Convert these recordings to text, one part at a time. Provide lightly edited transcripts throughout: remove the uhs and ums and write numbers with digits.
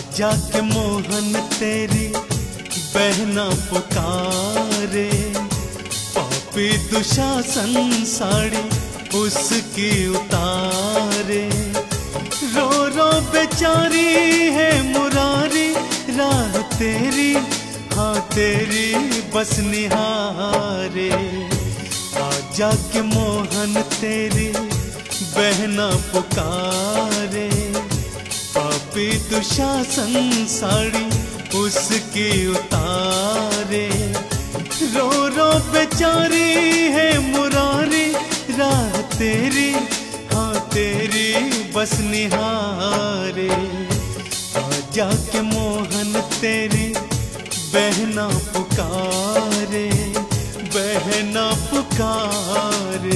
जाके मोहन तेरी बहना पुकारे, पापी दुशासन साड़ी उसकी उतारे। रो रो बेचारी है मुरारी, राह तेरी हाँ तेरी बस निहारे। आजा के मोहन तेरी बहना पुकारे, पापी दुशासन साड़ी उसकी उतारे। रो रो बेचारी है मुरारी, राह तेरी हाँ तेरी बस निहारे। आजा के मोहन तेरी बहना पुकारे, बहना पुकारे।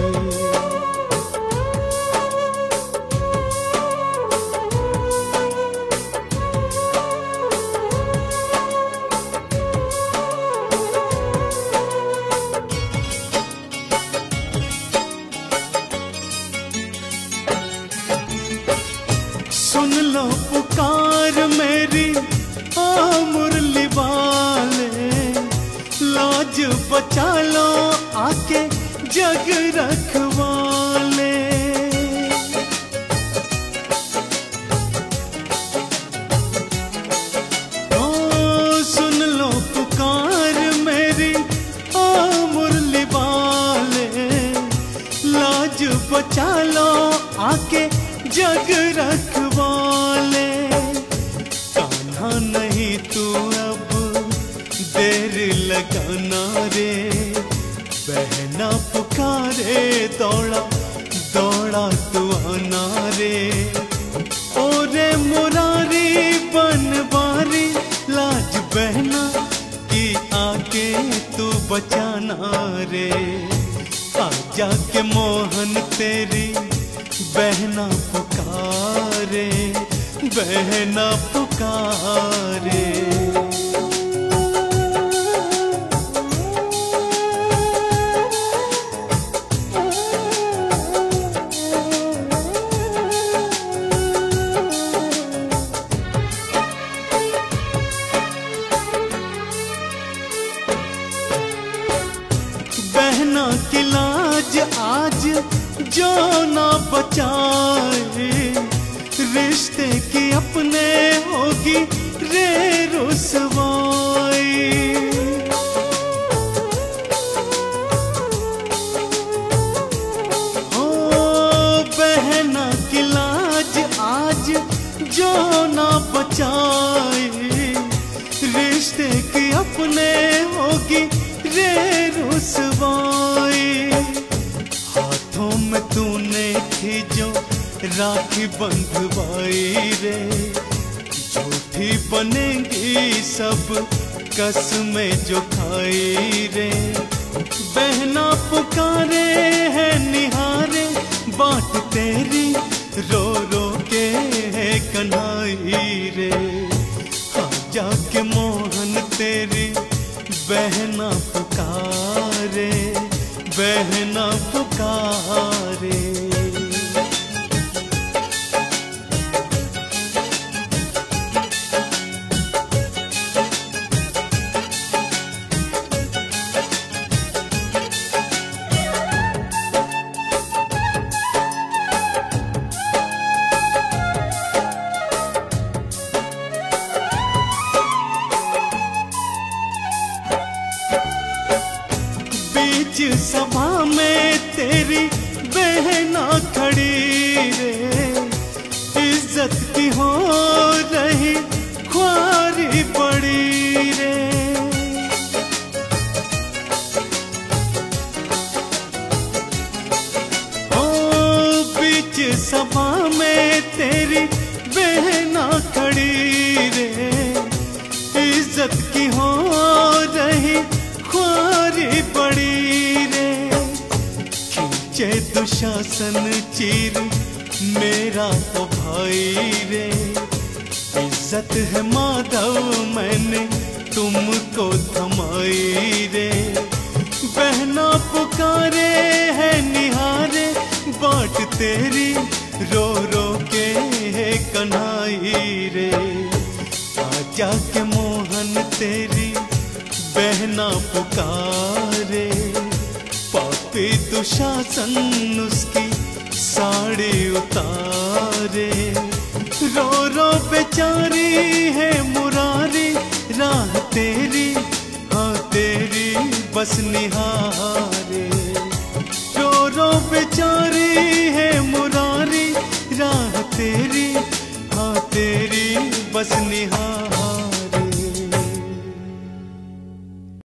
सुन लो पुकार मेरी आ मुरली वाले, लाज बचा लो आके जग रखवाले। ओ सुन लो पुकार मेरी आ मुरली वाले, लाज बचा लो आके जग रखवाले। कान्हा नहीं तू अब देर लगाना रे, बहना पुकारे दौड़ा दौड़ा तू आना रे। ओरे मुरारी बनवारी, लाज बहना की आके तू बचाना रे। आजा के मोहन तेरी बहना पुकारे, बहना पुकारे। बहना की लाज आज जो ना बचाए, रिश्ते की अपने होगी रे रुसवाई। ओ बहना की लाज आज जो ना बचाए, रिश्ते की अपने होगी रे रुसवाई। हाथों में तूने थी जो राखी बंधवाई रे, झूठी बनेगी सब कसमें जो खाई रे। बहना पुकारे है निहारे, बाट तेरी रो रो के है कन्हाई रे। आजा के मोहन तेरी बहना पुकारे, बहना पुकारे। बीच सभा में तेरी बहना खड़ी रे, इज्जत की हो रही ख्वारी पड़ी रे। ओ बीच सभा में तेरी बहना खड़ी रे, इज्जत की हो रही ख्वारी पड़ी रे। खींचे दुशासन चीर मेरा तो भाई रे, इज्जत है माधव मैंने तुमको थमाई रे। बहना पुकारे है निहारे, बाट तेरी रो रो के है कन्हाई रे। आजा के मोहन तेरी बहना पुकारे, पापी दुशासन उसकी साड़ी उतारे। रो रो बेचारी है मुरारी, राह तेरी हाँ तेरी बस निहारे। रो रो बेचारी है मुरारी, राह तेरी हाँ तेरी बस निहारे।